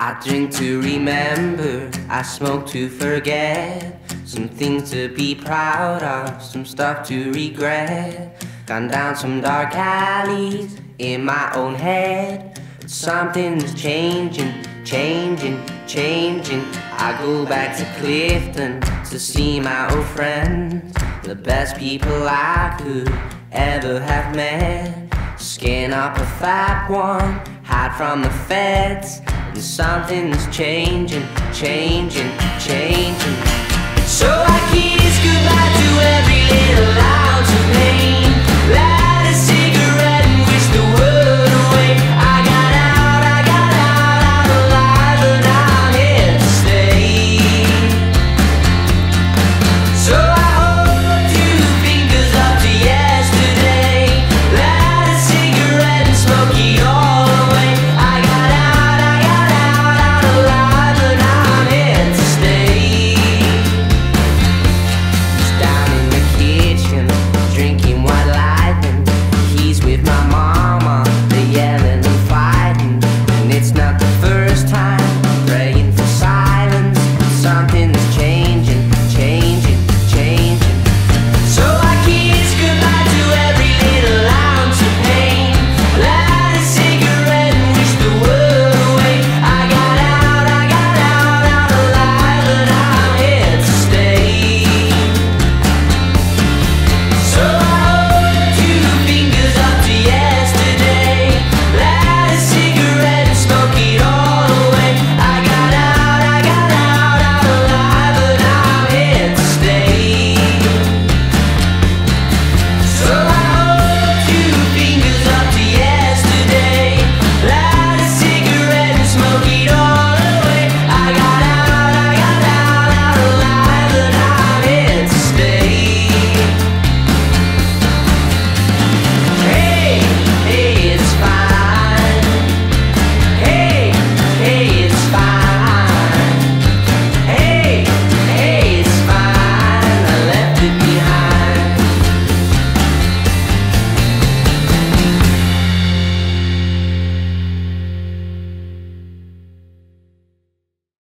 I drink to remember, I smoke to forget. Some things to be proud of, some stuff to regret. Gone down some dark alleys in my own head. But something's changing, changing, changing. I go back to Clifton to see my old friends, the best people I could ever have met. Skin up a fat one, hide from the feds. And something's changing, changing, changing. So I kiss goodbye to every little ounce of pain.